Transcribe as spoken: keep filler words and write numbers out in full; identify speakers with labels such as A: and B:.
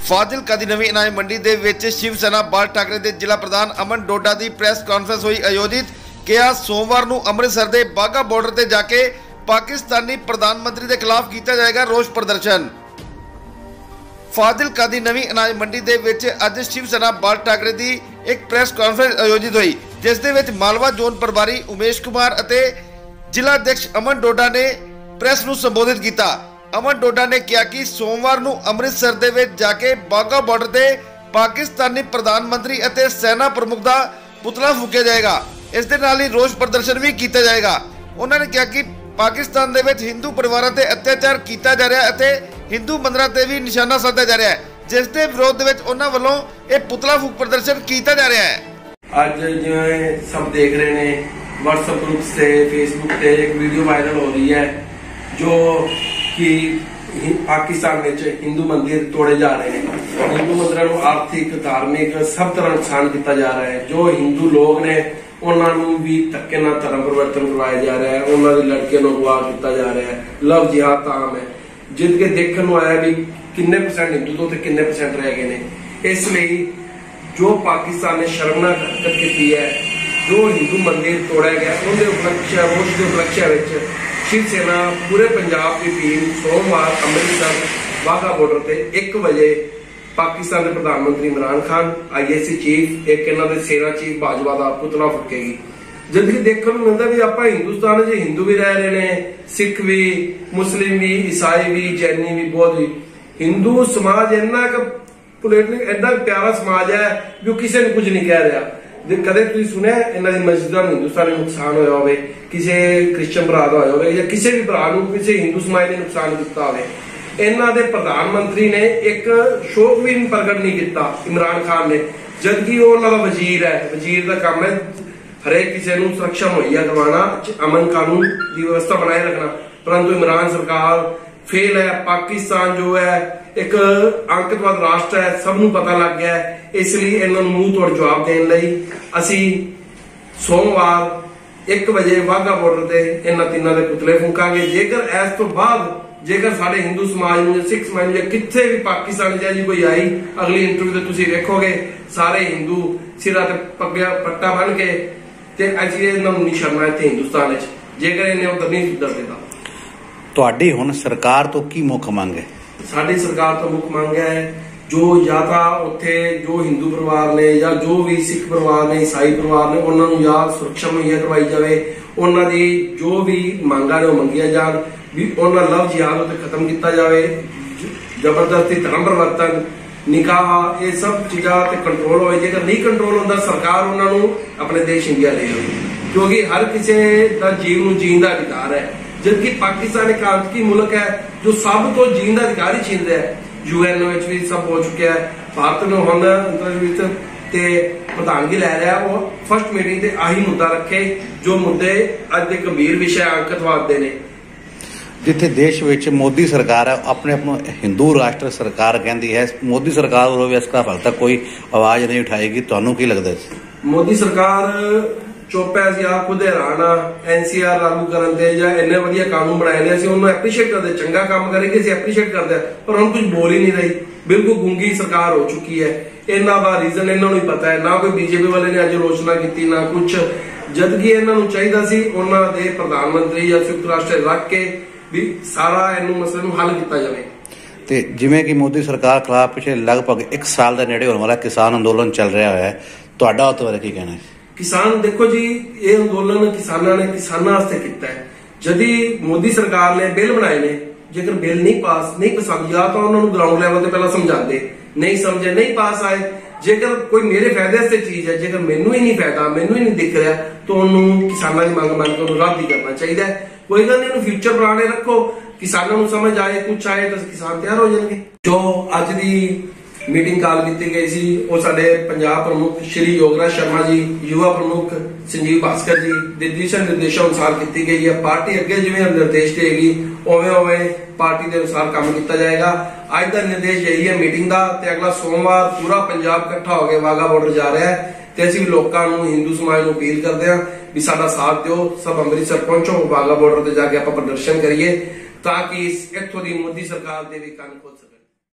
A: ਫਾਜ਼ਿਲਕਾ ਦੀ ਨਵੀਂ ਅਨਾਜ ਮੰਡੀ ਦੇ ਵਿੱਚ ਸ਼ਿਵ ਸੈਨਾ ਬਾਲ ਠਾਕਰੇ ਦੇ ਜ਼ਿਲ੍ਹਾ ਪ੍ਰਧਾਨ ਅਮਨ ਡੋਡਾ ਦੀ ਪ੍ਰੈਸ ਕਾਨਫਰੰਸ ਹੋਈ ਆਯੋਜਿਤ। ਕਿਹਾ ਸੋਮਵਾਰ ਨੂੰ ਅੰਮ੍ਰਿਤਸਰ ਦੇ ਬਾਘਾ ਬਾਰਡਰ ਤੇ ਜਾ ਕੇ ਪਾਕਿਸਤਾਨੀ ਪ੍ਰਧਾਨ ਮੰਤਰੀ ਦੇ ਖਿਲਾਫ ਕੀਤਾ ਜਾਏਗਾ ਰੋਸ ਪ੍ਰਦਰਸ਼ਨ। ਫਾਜ਼ਿਲਕਾ ਦੀ ਨਵੀਂ ਅਨਾਜ ਮੰਡੀ ਦੇ ਵਿੱਚ ਅੱਜ ਸ਼ਿਵ ਸੈਨਾ ਬਾਲ ਠਾਕਰੇ ਦੀ ਇੱਕ ਪ੍ਰੈਸ ਕਾਨਫਰੰਸ ਆਯੋਜਿਤ ਹੋਈ, ਜਿਸ ਦੇ ਵਿੱਚ ਮਾਲਵਾ ਜ਼ੋਨ ਪ੍ਰਭਾਰੀ ਉਮੇਸ਼ ਕੁਮਾਰ ਅਤੇ ਜ਼ਿਲ੍ਹਾ ਅਧਿਕਸ਼ ਅਮਨ ਡੋਡਾ ਨੇ ਪ੍ਰੈਸ ਨੂੰ ਸੰਬੋਧਿਤ ਕੀਤਾ। ਅਮਨ ਡੋਡਾ ਨੇ ਕਿਹਾ ਕਿ ਸੋਮਵਾਰ ਨੂੰ ਅੰਮ੍ਰਿਤਸਰ ਦੇ ਵਿੱਚ ਜਾ ਕੇ ਬਾਘਾ ਬਾਰਡਰ ਤੇ ਪਾਕਿਸਤਾਨੀ ਪ੍ਰਧਾਨ ਮੰਤਰੀ ਅਤੇ ਸੈਨਾ ਪ੍ਰਮੁੱਖ ਦਾ ਪੁਤਲਾ ਫੂਕਿਆ ਜਾਏਗਾ। ਇਸ ਦੇ ਨਾਲ ਹੀ ਰੋਸ ਪ੍ਰਦਰਸ਼ਨ ਵੀ ਕੀਤਾ ਜਾਏਗਾ। ਉਹਨਾਂ ਨੇ ਕਿਹਾ ਕਿ ਪਾਕਿਸਤਾਨ ਦੇ ਵਿੱਚ ਹਿੰਦੂ ਪਰਿਵਾਰਾਂ ਤੇ ਅਤਿਆਚਾਰ ਕੀਤਾ ਜਾ ਰਿਹਾ ਹੈ ਅਤੇ ਹਿੰਦੂ ਮੰਦਰਾਂ ਤੇ ਵੀ ਨਿਸ਼ਾਨਾ ਸਾਧਿਆ ਜਾ ਰਿਹਾ ਹੈ, ਜਿਸ ਦੇ ਵਿਰੋਧ ਵਿੱਚ ਉਹਨਾਂ ਵੱਲੋਂ ਇਹ ਪੁਤਲਾ ਫੂਕ ਪ੍ਰਦਰਸ਼ਨ ਕੀਤਾ ਜਾ ਰਿਹਾ ਹੈ।
B: ਅੱਜ ਜਿਵੇਂ ਸਭ ਦੇਖ ਰਹੇ ਨੇ WhatsApp ग्रुप्स से फेसबुक से एक वीडियो वायरल हो रही है जो कि पाकिस्तान में हिंदू मंदिर तोड़े जा रहे हैं। हिंदू मंदिरों को आर्थिक धार्मिक सब तरह नुकसान किया जा रहा है। जो हिंदू लोग ने उन्होंने भी धक्के नाल धर्म परिवर्तन करवाया जा रहा है, उन्होंने लड़कियों को अगवा किया जा रहा है। लव जिहाद आम है जिद के देखने को आया भी किन्ने परसेंट हिंदू तो किन्ने परसेंट रह गए हैं। इसलिए जो पाकिस्तान ने शर्मनाक हरकत की है, जो हिंदू मंदिर तोड़ा गया उनके उपलक्ष्य रोष के उपलक्ष्य शिव सेना पूरे पंजाब की टीम सोमवार अमृतसर बाघा बॉर्डर से एक बजे पाकिस्तान के प्रधानमंत्री Imran Khan I A C chief एक इन्हों के सेना चीफ बाजवा का पुतला फूकेगी। जबकि देखने को मिलता भी आप हिंदुस्तान च हिंदू भी रह रहे हैं, सिख भी, मुस्लिम भी, ईसाई भी, जैनी भी, बौद्ध भी। हिंदू समाज इन्ना पोलिटिकल इन्ना प्यारा समाज है जो किसी ने कुछ नहीं कह रहा। कदे तुसीं सुनिया इन्हां दी मस्जिदां नूं हिंदुस्तान में नुकसान होया होवे, किसी क्रिश्चियन भरा दा होया होवे या किसी भी भरा नूं किसी हिंदू समाज ने नुकसान किया होवे। इन्हां दे प्रधानमंत्री ने एक शोक भी प्रगट नहीं किया इमरान खान ने, जबकि वो उन्हां दा वजीर है। वजीर का काम है हरेक किसी नूं सुरक्षा मुहैया करवाना, अमन कानून की व्यवस्था बनाए रखना। परंतु इमरान सरकार फेल है। पाकिस्तान जो है एक आतंकवाद राष्ट्र है, सबनों पता लग गया है। इसलिए इन्होंने मुंह तोड़ जवाब देने लई असी सोमवार एक बजे वाघा बॉर्डर से इन्होंने तीनों के पुतले फूकांगे। जेकर इस तो बाद जेकर साडे हिंदू समाज में सिख समाज में कितने भी पाकिस्तान जी कोई आई अगली इंटरव्यू तो तुसीं वेखोगे सारे हिंदू सिरा ते पग्गा पट्टा बन के ते अजी इन्होंने नहीं छड़ना इत्थे हिंदुस्तान विच जेकर इन्हें उधर नहीं सुधर देता।
C: ਤੁਹਾਡੀ ਹੁਣ ਸਰਕਾਰ ਤੋਂ ਕੀ ਮੁੱਖ ਮੰਗ ਹੈ?
B: ਸਾਡੀ ਸਰਕਾਰ ਤੋਂ ਮੁੱਖ ਮੰਗ ਹੈ ਜੋ ਜਾਂ ਤਾਂ ਉੱਥੇ ਜੋ ਹਿੰਦੂ ਪਰਿਵਾਰ ਨੇ ਜਾਂ ਜੋ ਵੀ ਸਿੱਖ ਪਰਿਵਾਰ ਨੇ, ਈਸਾਈ ਪਰਿਵਾਰ ਨੇ, ਉਹਨਾਂ ਨੂੰ ਜਾਂ ਸੁਰੱਖਿਆ ਮੁਹੱਈਆ ਕਰਵਾਈ ਜਾਵੇ। ਉਹਨਾਂ ਦੀ ਜੋ ਵੀ ਮੰਗਾਂ ਨੇ ਉਹ ਮੰਗੀਆਂ ਜਾਣ ਵੀ ਉਹਨਾਂ ਲਵ ਜਿਹਾਦ ਉੱਤੇ ਖਤਮ ਕੀਤਾ ਜਾਵੇ। ਜ਼ਬਰਦਸਤੀ ਧਰਮ ਪਰਿਵਰਤਨ, ਨਿਕਾਹ, ਇਹ ਸਭ ਚੀਜ਼ਾਂ ਤੇ ਕੰਟਰੋਲ ਹੋਏ। ਜੇਕਰ ਨਹੀਂ ਕੰਟਰੋਲ ਹੁੰਦਾ ਸਰਕਾਰ ਉਹਨਾਂ ਨੂੰ ਆਪਣੇ ਦੇਸ਼ ਇੰਡੀਆ ਲੈ ਆਵੇ, ਕਿਉਂਕਿ ਹਰ ਕਿਸੇ ਦਾ ਜੀਵ ਨੂੰ ਜੀਣ ਦਾ ਅਧਿਕਾਰ ਹੈ। जबकि पाकिस्तान एक आतंकी मुल्क है जो सब तो जीन का अधिकार ही छीन रहा है। यूएन भी सब हो चुका है। भारत ने हम अंतर्राष्ट्रीय प्रधानगी लै रहा है। वो फर्स्ट मीटिंग से आही मुद्दा रखे जो मुद्दे अज के गंभीर विषय आतंकवाद के ने।
C: जिथे देश विच मोदी सरकार है अपने आप को हिंदू राष्ट्र सरकार कहती है, मोदी सरकार वालों भी इस खिलाफ हाल तक कोई आवाज नहीं उठाएगी। तुहानू की लगता है? मोदी
B: सरकार चुप है। असं आप खुद हैरान हाँ एन सी आर लागू करने इन्ने वधिया कानून बनाए ने। असं उन्होंने एप्रीशिएट करते, चंगा काम करेगी असं एप्रीशिएट करते, पर हम कुछ बोल ही नहीं रही। बिल्कुल गूंगी सरकार हो चुकी है। इन्हों का रीजन इन्होंने ही पता है। ना कोई बीजेपी वाले ने अज आलोचना की ना कुछ, जबकि इन्होंने चाहिए सी उन्होंने प्रधानमंत्री या संयुक्त राष्ट्र रख के भी सारा इनू मसले नू हल किया जाए।
C: ਤੇ ਜਿਵੇਂ ਕਿ ਮੋਦੀ ਸਰਕਾਰ ਖਿਲਾਫ ਪਿਛਲੇ ਲਗਭਗ ਇੱਕ ਸਾਲ ਦੇ ਨੇੜੇ ਹੋਣ ਵਾਲਾ ਕਿਸਾਨ ਅੰਦੋਲਨ ਚੱਲ ਰਿਹਾ ਹੈ, ਤੁਹਾਡਾ ਉਸ ਬਾਰੇ ਕੀ ਕਹਿਣਾ ਹੈ? किसान देखो जी ये अंदोलन किसानों ने किसानों वास्ते किया है। जदि मोदी सरकार ने बिल बनाए ने, जेकर बिल नहीं पास नहीं पसंद या तो उन्होंने ग्राउंड लेवल पे पहला समझाते, नहीं समझे नहीं पास आए। जेकर कोई मेरे फायदे से चीज है, जेकर मैनू ही नहीं फायदा मैनू ही नहीं दिख रहा तो उन्होंने किसानों की मंग मान के रद्द ही करना चाहिए। कोई गल नहीं, फ्यूचर बनाने रखो, किसानों को समझ आए कुछ आए तो किसान तैयार हो जाएंगे। जो अज की मीटिंग कॉल की गई सी वो साडे पंजाब प्रमुख श्री योगराज शर्मा जी, युवा प्रमुख संजीव भास्कर जी दे दिशा निर्देशों अनुसार की गई है। पार्टी अगे जिवें निर्देश देगी उवें उवें पार्टी के अनुसार काम किया जाएगा। अज का निर्देश यही है मीटिंग का। अगला सोमवार पूरा पंजाब इकट्ठा होकर वाघा बॉर्डर जा रहा है ते असीं लोकां नूं हिंदू समाज नूं अपील करते हैं भी साडा साथ दिओ, सब अमृतसर पहुंचो, वाघा बॉर्डर ते जाके आपां प्रदर्शन करिए ताकि इत्थों दी मोदी सरकार दे भी कंन खुल सके।